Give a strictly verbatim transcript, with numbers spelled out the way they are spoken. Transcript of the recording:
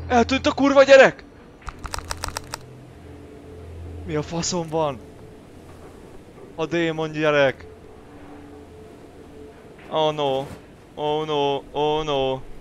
Eltűnt a kurva gyerek! Mi a faszom van? A démon gyerek! Oh no! Oh no! Oh no!